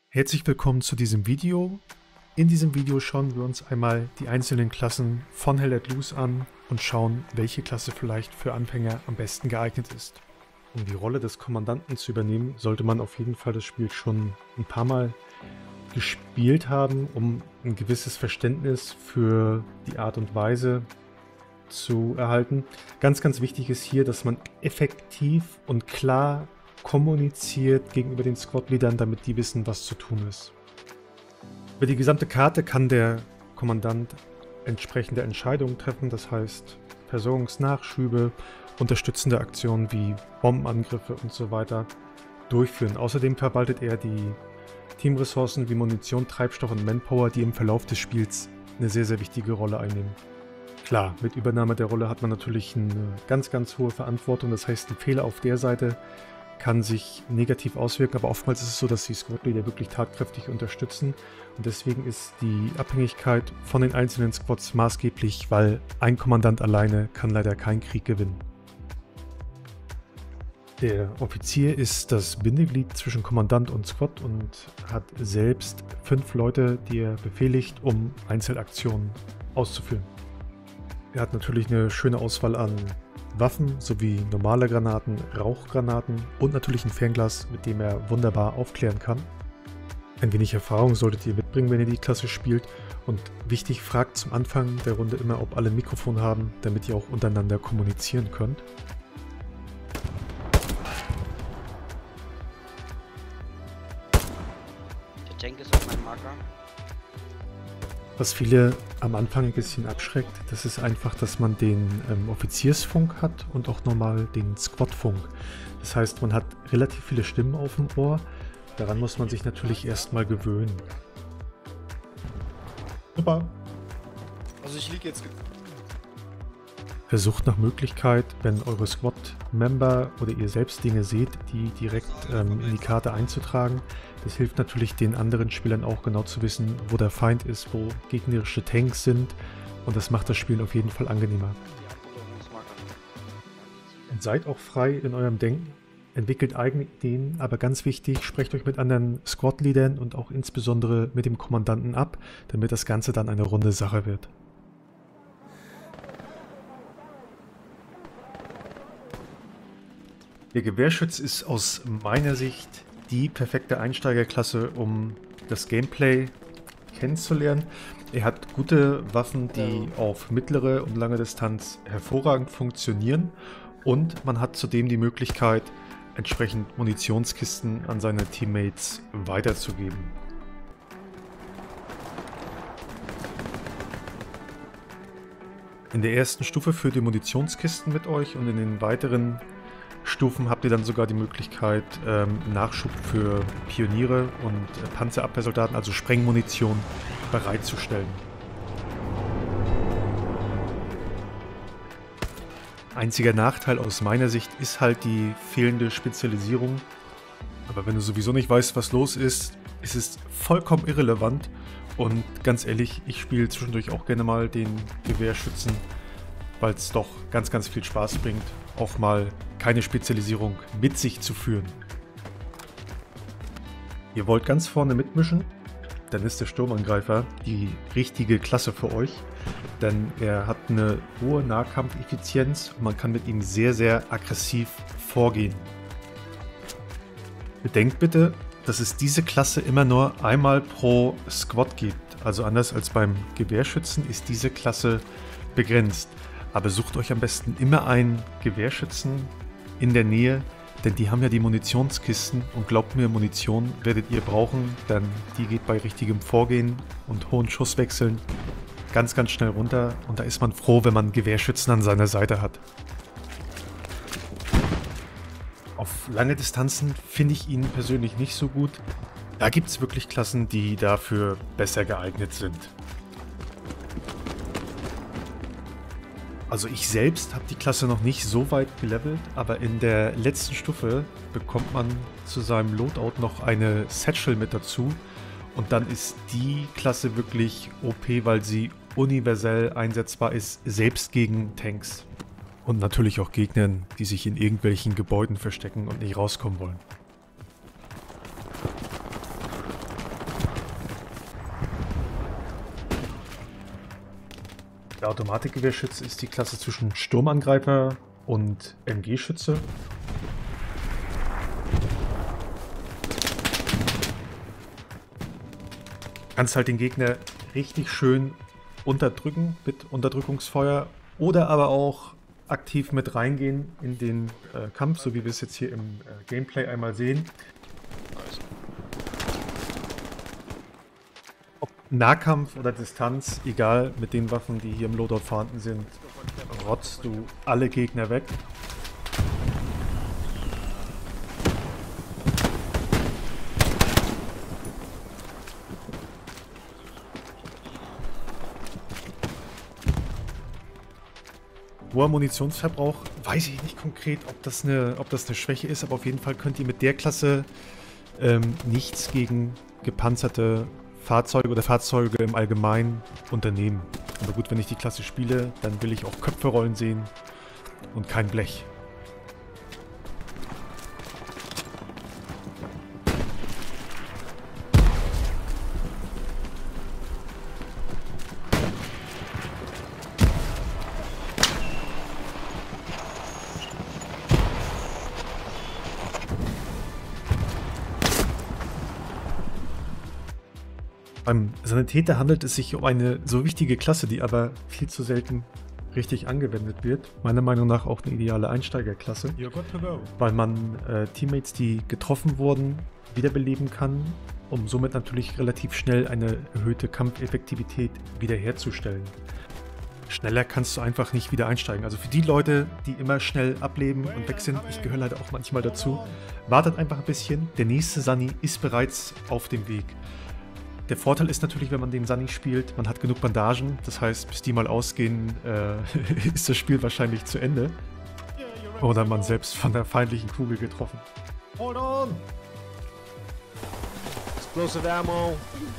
Herzlich willkommen zu diesem Video. In diesem Video schauen wir uns einmal die einzelnen Klassen von Hell Let Loose an und schauen, welche Klasse vielleicht für Anfänger am besten geeignet ist. Um die Rolle des Kommandanten zu übernehmen, sollte man auf jeden Fall das Spiel schon ein paar Mal gespielt haben, um ein gewisses Verständnis für die Art und Weise zu erhalten. Ganz, ganz wichtig ist hier, dass man effektiv und klar kommuniziert gegenüber den Squad-Leadern, damit die wissen, was zu tun ist. Über die gesamte Karte kann der Kommandant entsprechende Entscheidungen treffen, das heißt Versorgungsnachschübe, unterstützende Aktionen wie Bombenangriffe und so weiter durchführen. Außerdem verwaltet er die Teamressourcen wie Munition, Treibstoff und Manpower, die im Verlauf des Spiels eine sehr, sehr wichtige Rolle einnehmen. Klar, mit Übernahme der Rolle hat man natürlich eine ganz, ganz hohe Verantwortung, das heißt, ein Fehler auf der Seite kann sich negativ auswirken, aber oftmals ist es so, dass die Squad-Leader wirklich tatkräftig unterstützen und deswegen ist die Abhängigkeit von den einzelnen Squads maßgeblich, weil ein Kommandant alleine kann leider keinen Krieg gewinnen. Der Offizier ist das Bindeglied zwischen Kommandant und Squad und hat selbst 5 Leute, die er befehligt, um Einzelaktionen auszuführen. Er hat natürlich eine schöne Auswahl an Waffen sowie normale Granaten, Rauchgranaten und natürlich ein Fernglas, mit dem er wunderbar aufklären kann. Ein wenig Erfahrung solltet ihr mitbringen, wenn ihr die Klasse spielt. Und wichtig, fragt zum Anfang der Runde immer, ob alle ein Mikrofon haben, damit ihr auch untereinander kommunizieren könnt. Der Tank ist auf meinem Marker. Was viele am Anfang ein bisschen abschreckt, das ist einfach, dass man den Offiziersfunk hat und auch normal den Squadfunk. Das heißt, man hat relativ viele Stimmen auf dem Ohr. Daran muss man sich natürlich erstmal gewöhnen. Super. Also ich liege jetzt... Versucht nach Möglichkeit, wenn eure Squad-Member oder ihr selbst Dinge seht, die direkt in die Karte einzutragen. Das hilft natürlich den anderen Spielern auch genau zu wissen, wo der Feind ist, wo gegnerische Tanks sind und das macht das Spielen auf jeden Fall angenehmer. Und seid auch frei in eurem Denken, entwickelt eigene Ideen, aber ganz wichtig, sprecht euch mit anderen Squad-Leadern und auch insbesondere mit dem Kommandanten ab, damit das Ganze dann eine runde Sache wird. Der Gewehrschütz ist aus meiner Sicht die perfekte Einsteigerklasse, um das Gameplay kennenzulernen. Er hat gute Waffen, die auf mittlere und lange Distanz hervorragend funktionieren und man hat zudem die Möglichkeit, entsprechend Munitionskisten an seine Teammates weiterzugeben. In der ersten Stufe führt ihr Munitionskisten mit euch und in den weiteren Stufen habt ihr dann sogar die Möglichkeit, Nachschub für Pioniere und Panzerabwehrsoldaten, also Sprengmunition, bereitzustellen. Einziger Nachteil aus meiner Sicht ist halt die fehlende Spezialisierung. Aber wenn du sowieso nicht weißt, was los ist, ist es vollkommen irrelevant. Und ganz ehrlich, ich spiele zwischendurch auch gerne mal den Gewehrschützen, weil es doch ganz, ganz viel Spaß bringt, auch mal keine Spezialisierung mit sich zu führen. Ihr wollt ganz vorne mitmischen, dann ist der Sturmangreifer die richtige Klasse für euch, denn er hat eine hohe Nahkampfeffizienz und man kann mit ihm sehr, sehr aggressiv vorgehen. Bedenkt bitte, dass es diese Klasse immer nur einmal pro Squad gibt, also anders als beim Gewehrschützen ist diese Klasse begrenzt. Aber sucht euch am besten immer einen Gewehrschützen in der Nähe, denn die haben ja die Munitionskisten und glaubt mir, Munition werdet ihr brauchen, denn die geht bei richtigem Vorgehen und hohen Schusswechseln ganz, ganz schnell runter und da ist man froh, wenn man einen Gewehrschützen an seiner Seite hat. Auf lange Distanzen finde ich ihn persönlich nicht so gut. Da gibt es wirklich Klassen, die dafür besser geeignet sind. Also ich selbst habe die Klasse noch nicht so weit gelevelt, aber in der letzten Stufe bekommt man zu seinem Loadout noch eine Satchel mit dazu und dann ist die Klasse wirklich OP, weil sie universell einsetzbar ist, selbst gegen Tanks. Und natürlich auch Gegnern, die sich in irgendwelchen Gebäuden verstecken und nicht rauskommen wollen. Der Automatikgewehrschütze ist die Klasse zwischen Sturmangreifer und MG-Schütze. Du kannst halt den Gegner richtig schön unterdrücken mit Unterdrückungsfeuer oder aber auch aktiv mit reingehen in den Kampf, so wie wir es jetzt hier im Gameplay einmal sehen. Ob Nahkampf oder Distanz, egal, mit den Waffen, die hier im Loadout vorhanden sind, rotzt du alle Gegner weg. Hoher Munitionsverbrauch, weiß ich nicht konkret, ob das eine Schwäche ist, aber auf jeden Fall könnt ihr mit der Klasse nichts gegen gepanzerte Fahrzeuge oder Fahrzeuge im Allgemeinen unternehmen. Aber gut, wenn ich die Klasse spiele, dann will ich auch Köpfe rollen sehen und kein Blech. Beim Sanitäter handelt es sich um eine so wichtige Klasse, die aber viel zu selten richtig angewendet wird. Meiner Meinung nach auch eine ideale Einsteigerklasse, weil man Teammates, die getroffen wurden, wiederbeleben kann, um somit natürlich relativ schnell eine erhöhte Kampfeffektivität wiederherzustellen. Schneller kannst du einfach nicht wieder einsteigen. Also für die Leute, die immer schnell ableben und weg sind, ich gehöre leider auch manchmal dazu, wartet einfach ein bisschen. Der nächste Sani ist bereits auf dem Weg. Der Vorteil ist natürlich, wenn man den Sani spielt, man hat genug Bandagen. Das heißt, bis die mal ausgehen, ist das Spiel wahrscheinlich zu Ende. Oder man selbst von der feindlichen Kugel getroffen. Hold on! Explosive ammo.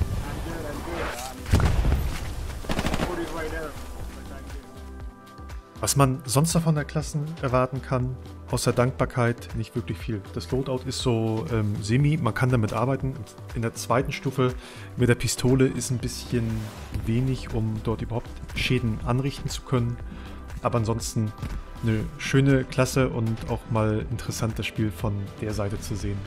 Was man sonst noch von der Klasse erwarten kann, außer Dankbarkeit, nicht wirklich viel. Das Loadout ist so semi, man kann damit arbeiten. In der zweiten Stufe mit der Pistole ist ein bisschen wenig, um dort überhaupt Schäden anrichten zu können. Aber ansonsten eine schöne Klasse und auch mal interessant, das Spiel von der Seite zu sehen.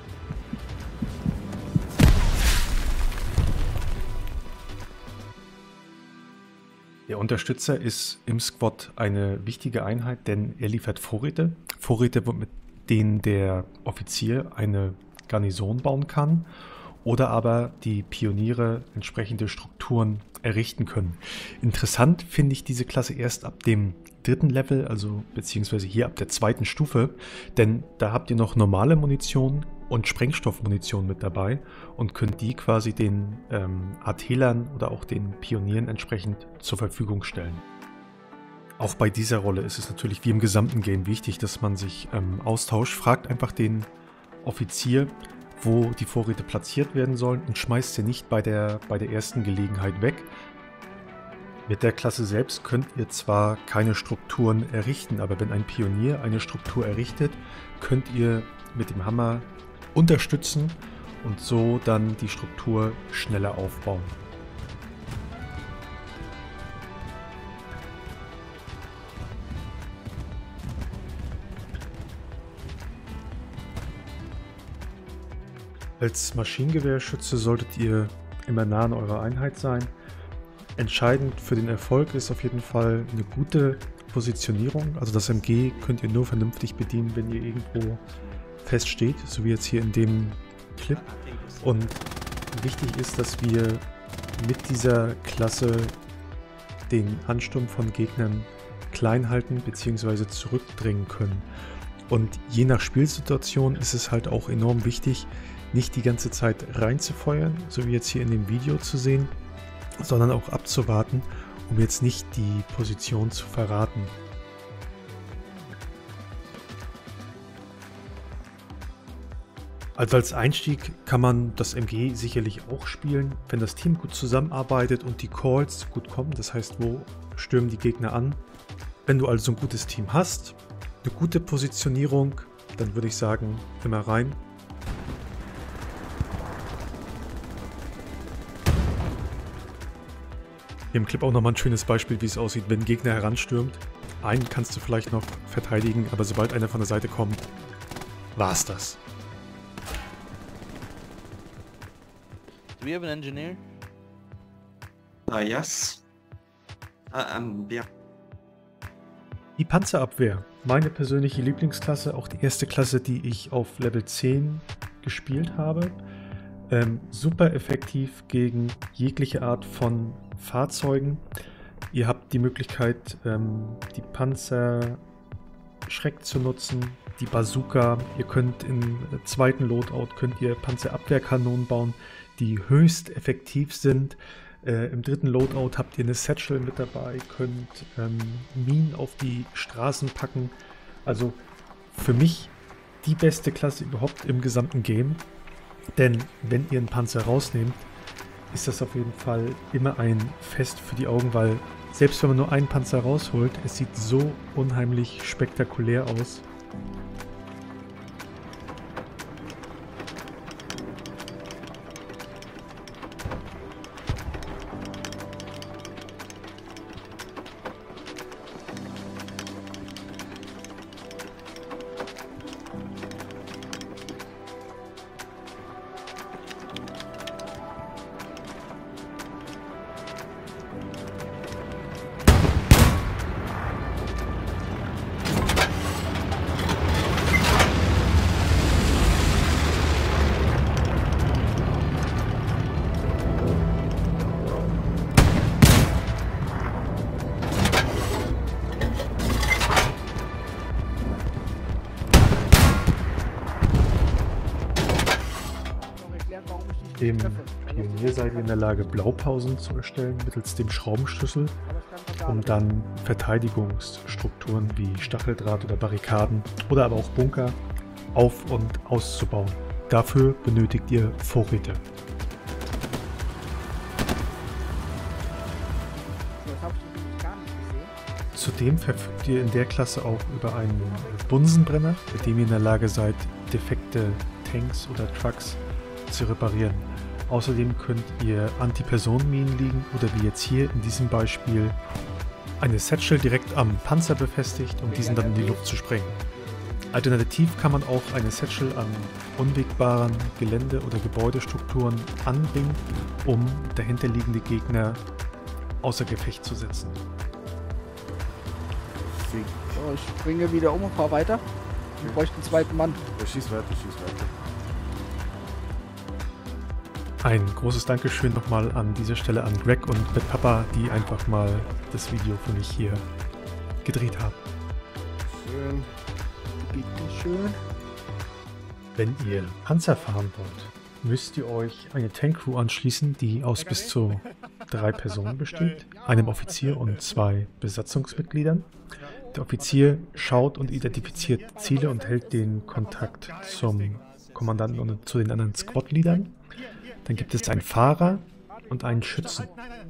Der Unterstützer ist im Squad eine wichtige Einheit, denn er liefert Vorräte. Vorräte, mit denen der Offizier eine Garnison bauen kann oder aber die Pioniere entsprechende Strukturen errichten können. Interessant finde ich diese Klasse erst ab dem 3. Level, also beziehungsweise hier ab der 2. Stufe, denn da habt ihr noch normale Munition und Sprengstoffmunition mit dabei und könnt die quasi den AT-Lern oder auch den Pionieren entsprechend zur Verfügung stellen. Auch bei dieser Rolle ist es natürlich wie im gesamten Game wichtig, dass man sich austauscht. Fragt einfach den Offizier, wo die Vorräte platziert werden sollen und schmeißt sie nicht bei der ersten Gelegenheit weg. Mit der Klasse selbst könnt ihr zwar keine Strukturen errichten, aber wenn ein Pionier eine Struktur errichtet, könnt ihr mit dem Hammer unterstützen und so dann die Struktur schneller aufbauen. Als Maschinengewehrschütze solltet ihr immer nah an eurer Einheit sein. Entscheidend für den Erfolg ist auf jeden Fall eine gute Positionierung. Also das MG könnt ihr nur vernünftig bedienen, wenn ihr irgendwo fest steht, so wie jetzt hier in dem Clip. Und wichtig ist, dass wir mit dieser Klasse den Ansturm von Gegnern klein halten bzw. zurückdrängen können. Und je nach Spielsituation ist es halt auch enorm wichtig, nicht die ganze Zeit reinzufeuern, so wie jetzt hier in dem Video zu sehen, sondern auch abzuwarten, um jetzt nicht die Position zu verraten. Also als Einstieg kann man das MG sicherlich auch spielen, wenn das Team gut zusammenarbeitet und die Calls gut kommen, das heißt, wo stürmen die Gegner an. Wenn du also ein gutes Team hast, eine gute Positionierung, dann würde ich sagen, immer rein. Hier im Clip auch nochmal ein schönes Beispiel, wie es aussieht, wenn ein Gegner heranstürmt. Einen kannst du vielleicht noch verteidigen, aber sobald einer von der Seite kommt, war's das. Do we have an engineer? Yes. Yeah. Die Panzerabwehr, meine persönliche Lieblingsklasse, auch die erste Klasse, die ich auf Level 10 gespielt habe. Super effektiv gegen jegliche Art von Fahrzeugen. Ihr habt die Möglichkeit, die Panzer Schreck zu nutzen, die Bazooka. Ihr könnt im zweiten Loadout könnt ihr Panzerabwehrkanonen bauen, die höchst effektiv sind. Im dritten Loadout habt ihr eine Satchel mit dabei, könnt Minen auf die Straßen packen. Also für mich die beste Klasse überhaupt im gesamten Game. Denn wenn ihr einen Panzer rausnehmt, ist das auf jeden Fall immer ein Fest für die Augen, weil selbst wenn man nur einen Panzer rausholt, es sieht so unheimlich spektakulär aus. Im Pionier seid ihr in der Lage, Blaupausen zu erstellen mittels dem Schraubenschlüssel, um dann Verteidigungsstrukturen wie Stacheldraht oder Barrikaden oder aber auch Bunker auf- und auszubauen. Dafür benötigt ihr Vorräte. Zudem verfügt ihr in der Klasse auch über einen Bunsenbrenner, mit dem ihr in der Lage seid, defekte Tanks oder Trucks zu reparieren. Außerdem könnt ihr Anti-Personen-Minen liegen oder wie jetzt hier in diesem Beispiel eine Satchel direkt am Panzer befestigt, um diesen dann in die Luft zu sprengen. Alternativ kann man auch eine Satchel an unwegbaren Gelände- oder Gebäudestrukturen anbringen, um dahinterliegende Gegner außer Gefecht zu setzen. So, ich springe wieder um und fahre weiter. Wir bräuchten einen zweiten Mann. Schieß weiter, schieß weiter. Ein großes Dankeschön nochmal an dieser Stelle an Greg und Bad Papa, die einfach mal das Video für mich hier gedreht haben. Schön. Bitte schön. Wenn ihr Panzer fahren wollt, müsst ihr euch eine Tankcrew anschließen, die aus bis zu 3 Personen besteht, einem Offizier und 2 Besatzungsmitgliedern. Der Offizier schaut und identifiziert Ziele und hält den Kontakt zum Kommandanten und zu den anderen Squad-Leadern. Dann gibt es einen Fahrer und einen Schützen.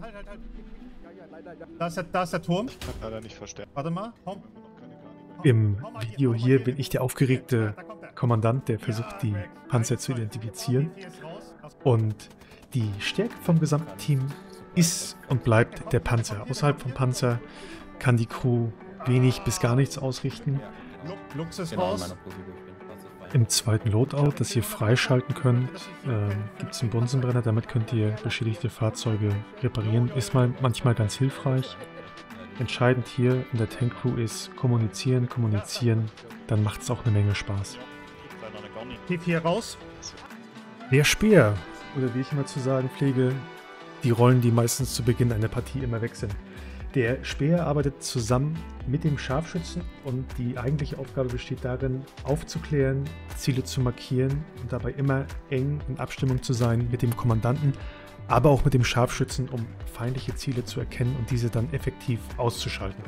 Da ist der Turm. Ich kann leider nicht verstärken. Warte mal. Komm. Im Video hier bin ich der aufgeregte Kommandant, der versucht, die Panzer zu identifizieren. Und die Stärke vom gesamten Team ist und bleibt der Panzer. Außerhalb vom Panzer kann die Crew wenig bis gar nichts ausrichten. Lux ist Genau, in raus. meiner Position. Ich bin passiv. Im zweiten Loadout, das ihr freischalten könnt, gibt es einen Bunsenbrenner. Damit könnt ihr beschädigte Fahrzeuge reparieren. Ist manchmal ganz hilfreich. Entscheidend hier in der Tankcrew ist kommunizieren, dann macht es auch eine Menge Spaß. Tief hier raus. Der Speer, oder wie ich immer zu sagen pflege, die Rollen, die meistens zu Beginn einer Partie immer weg sind. Der Speer arbeitet zusammen mit dem Scharfschützen und die eigentliche Aufgabe besteht darin, aufzuklären, Ziele zu markieren und dabei immer eng in Abstimmung zu sein mit dem Kommandanten, aber auch mit dem Scharfschützen, um feindliche Ziele zu erkennen und diese dann effektiv auszuschalten.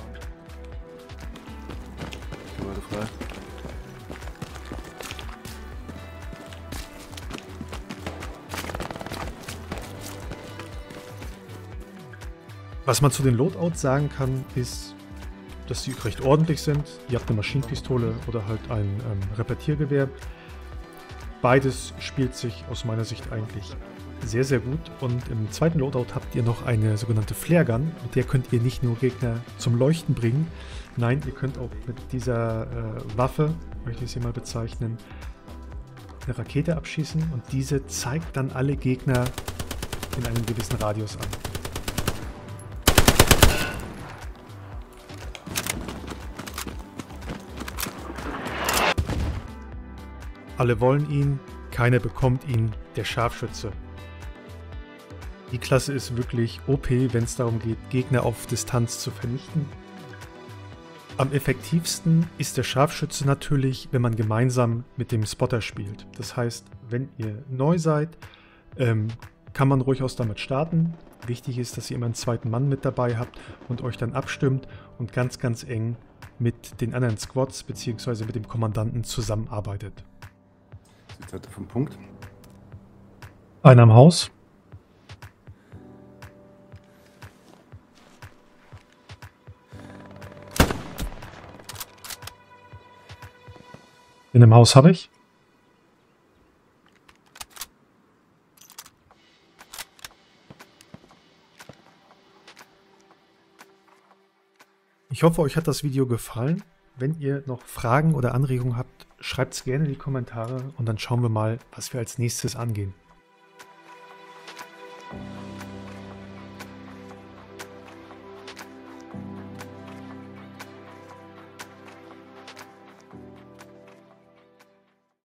Leute frei. Was man zu den Loadouts sagen kann, ist, dass sie recht ordentlich sind. Ihr habt eine Maschinenpistole oder halt ein Repetiergewehr. Beides spielt sich aus meiner Sicht eigentlich sehr, sehr gut. Und im zweiten Loadout habt ihr noch eine sogenannte Flare Gun. Mit der könnt ihr nicht nur Gegner zum Leuchten bringen. Nein, ihr könnt auch mit dieser Waffe, möchte ich sie mal bezeichnen, eine Rakete abschießen. Und diese zeigt dann alle Gegner in einem gewissen Radius an. Alle wollen ihn, keiner bekommt ihn, der Scharfschütze. Die Klasse ist wirklich OP, wenn es darum geht, Gegner auf Distanz zu vernichten. Am effektivsten ist der Scharfschütze natürlich, wenn man gemeinsam mit dem Spotter spielt. Das heißt, wenn ihr neu seid, kann man durchaus damit starten. Wichtig ist, dass ihr immer einen zweiten Mann mit dabei habt und euch dann abstimmt und ganz, ganz eng mit den anderen Squads bzw. mit dem Kommandanten zusammenarbeitet. Jetzt hat er vom Punkt. Einer am Haus. In dem Haus habe ich. Ich hoffe, euch hat das Video gefallen. Wenn ihr noch Fragen oder Anregungen habt, schreibt es gerne in die Kommentare und dann schauen wir mal, was wir als nächstes angehen.